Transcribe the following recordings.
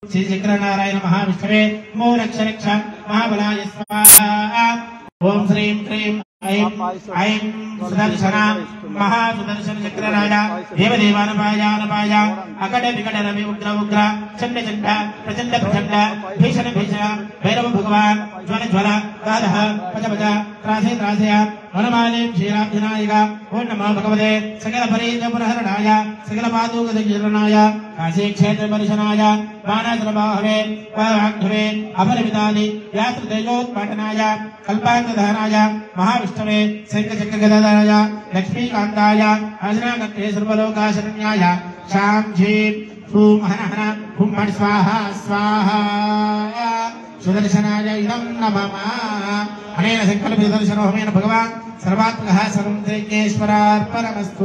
श्री चक्रनारायण महाविष्णवे नमो रक्ष रक्ष महाबलाय स्वाहा। ओम श्रीं क्रीं ऐं ऐं सुदर्शन महासुदर्शन चक्रराज देवदेवानपायानपाय अकट विकट रवि उग्र उग्र चंड चंड प्रचंड प्रचंड भीषण भीषण भैरव भगवान ज्वल ज्वल गाधः पच पच त्रासे त्रासय वनमाले क्षीराब्धिनायक ओं नमो भगवते सकल परीतपुरहरणाय सकल पादुकदीर्णाय काशी क्षेत्र परिशनाय बाणासुरबाहवे वाग्भवे अपरिमितानि यात्रतेजोत्पाटनाय कल्पान्तदहनाय महाविष्णवे शङ्खचक्रगदाधराय लक्ष्मीकान्ताय अर्जुनाकर्ते सर्वलोकाशरण्याय शां झीं हूं हन हन हुं फट् स्वाहा स्वाहा सुदर्शनाय इदं नमः। अनेन संकल्पितदर्शनो होमेन भगवान् सर्वात्मकः सर्वं श्रीकेश्वरार्पणमस्तु।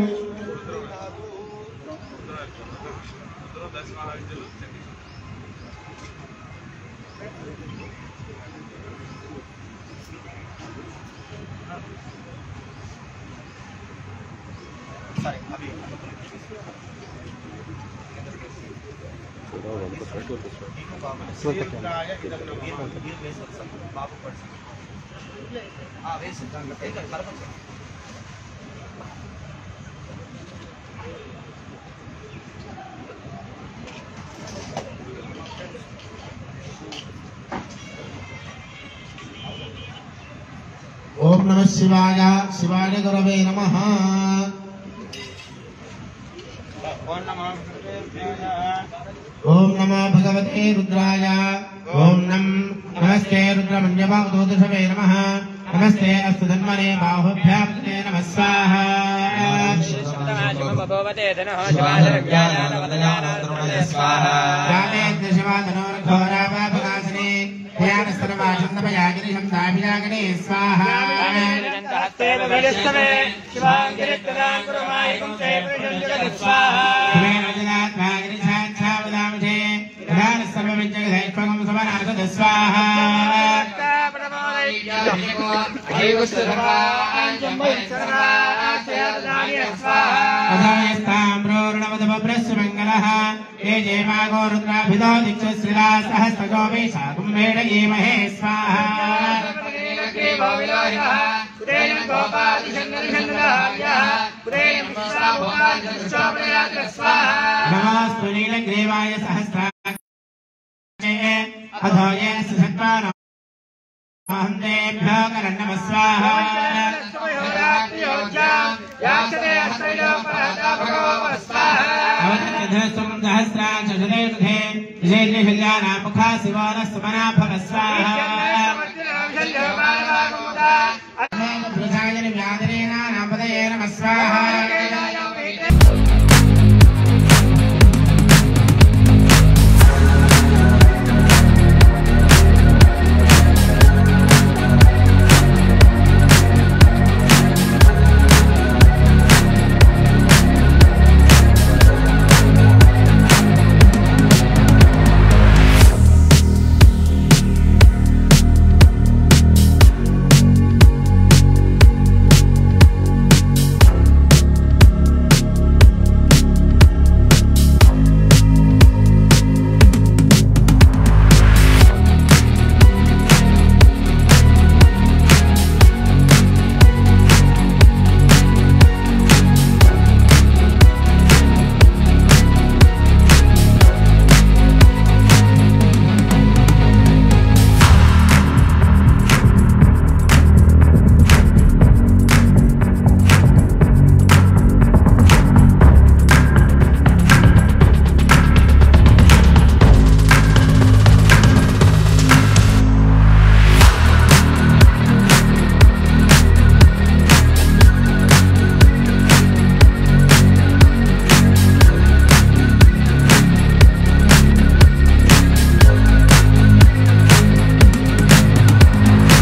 ओम नमः शिवाय शिवाय गुरवे नमः। ओम नमो भगवते रुद्राय ओम नमस्ते रुद्रमन्यवादोदशवे नमः। नमस्ते अस्तु धन्वने बाहुभ्यां नमः स्वाहा। भगवते धनः शिवाय स्वाहा। जाते शिवाधनोर्घोरावापकासने ध्यानस्तरवाशन्दमयागिरिशं दाभिरागणे स्वाहा। ये जयमागो रुद्राभिधो दिक्षु श्रीला सहस्रजो वैशाखं वेडयेमहे स्वाहा। नमोऽस्तु नीलग्रीवाय सहस्राक्षे अधो ये सुषट्वानो हन्तेभ्यो करन्नमः स्वाहा। सहस्राक्षे मुखा शिवान सुमना भव स्वाहा। व्याधिने नमः स्वाहा।